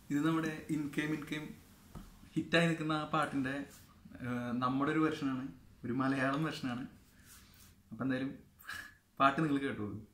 ഇത് നമ്മുടെ ഇൻകെയിം ഹിറ്റായി നിൽക്കുന്ന ആ പാട്ടിൻ്റെ നമ്മുടെ ഒരു വെർഷനാണ്, ഒരു മലയാളം വെർഷനാണ്. അപ്പം എന്തായാലും പാട്ട് നിങ്ങൾ കേട്ടോളൂ.